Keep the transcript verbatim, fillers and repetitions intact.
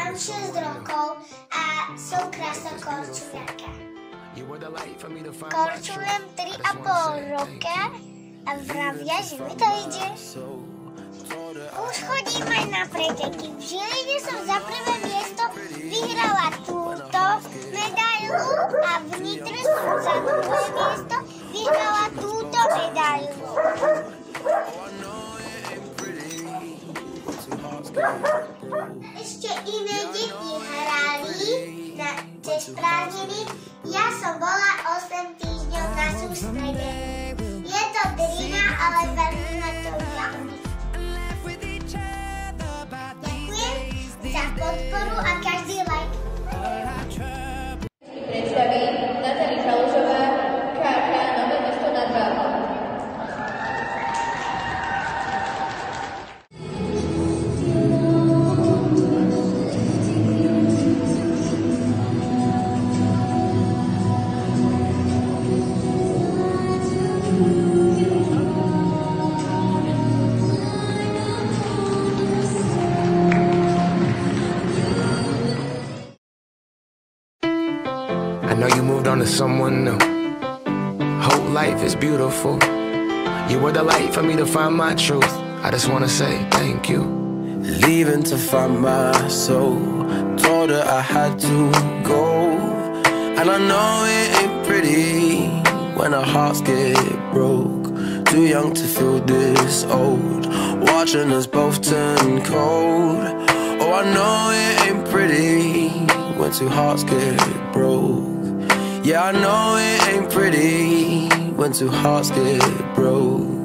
Mám šesť rokov a som krásna korčuliarka. Korčulujem tri a pol roka a vravia, že mi to ide. Už chodím aj na preteky. V Žiline som za prvé miesto vyhrala túto medailu a v Nitre som za druhé miesto vyhrala túto medailu. Ešte iné deti hrali na cez prázdniny. Ja som bola osem týždňov na sústrede. Je to drina, ale veľmi na to jauní. Ďakujem za podporu a každý like. Predstaví Natália Chalužová, ká ká Nové Mesto nad Váhom. I know you moved on to someone new. Whole life is beautiful. You were the light for me to find my truth. I just wanna say thank you. Leaving to find my soul. Told her I had to go. And I know it ain't pretty when our hearts get broke. Too young to feel this old. Watching us both turn cold. Oh, I know it ain't pretty when two hearts get broke. Yeah, I know it ain't pretty when two hearts get broke.